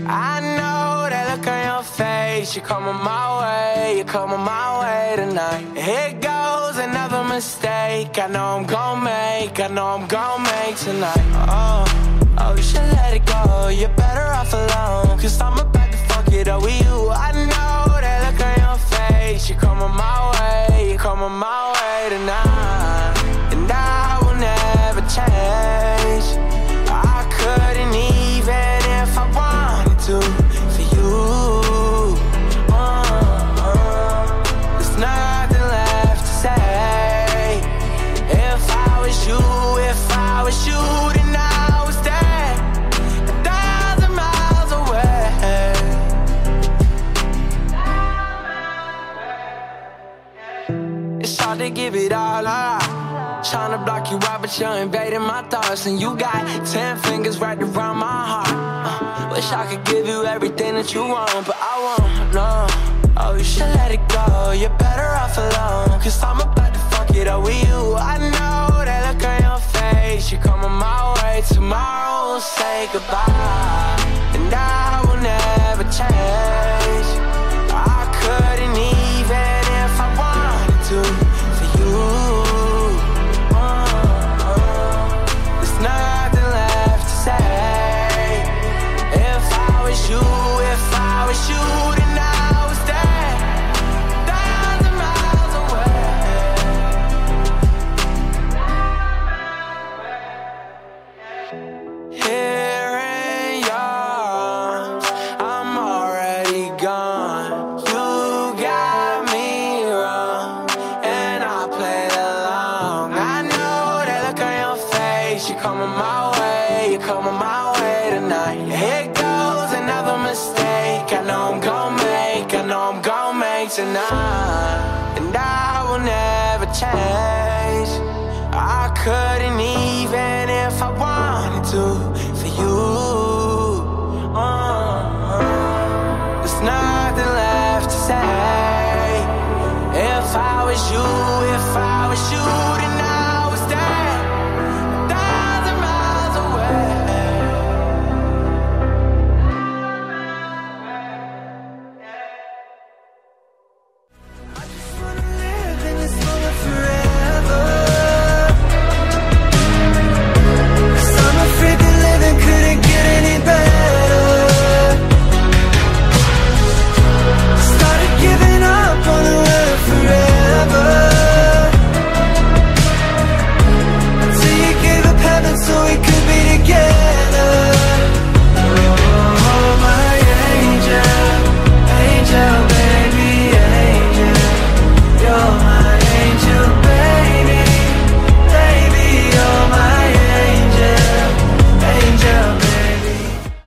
I know that look on your face. You're coming my way, you're coming my way tonight. Here goes another mistake. I know I'm gon' make, I know I'm gon' make tonight. Oh, you should let it go. You're better off alone, 'cause I'm about to fuck it up with you. I know that look on your face. You're coming my way, you're coming my way tonight. And I will never change. I couldn't even if I wanted to for you. There's nothing left to say. If I was you, if I was you, then I was there 1,000 miles away. It's hard to give it all up, tryna block you out, but you're invading my thoughts. And you got 10 fingers right around my heart. Wish I could give you everything that you want, but I won't, no. Oh, you should let it go. You're better off alone, 'cause I'm about to fuck it up with you. I know that look on your face. You're coming my way. Tomorrow we'll say goodbye, and I will never change. I couldn't even if I wanted to for you. There's nothing left to say. If I was you, if I was you, then I was there 1,000 miles away. Here in yours, I'm already gone. You got me wrong, and I played along. I know that look on your face. You're coming my way, you're coming my way tonight. Here goes another mistake. I know I'm gon' make, I know I'm gon' make tonight. And I will never change.